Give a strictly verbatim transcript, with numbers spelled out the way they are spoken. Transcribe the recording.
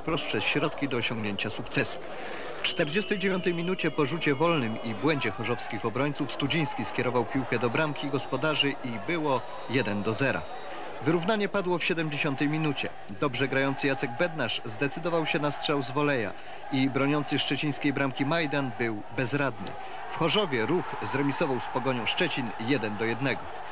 Prostsze środki do osiągnięcia sukcesu. W czterdziestej dziewiątej minucie po rzucie wolnym i błędzie chorzowskich obrońców Studziński skierował piłkę do bramki gospodarzy i było jeden do zera. Wyrównanie padło w siedemdziesiątej minucie. Dobrze grający Jacek Bednarz zdecydował się na strzał z woleja i broniący szczecińskiej bramki Majdan był bezradny. W Chorzowie Ruch zremisował z Pogonią Szczecin jeden do jednego.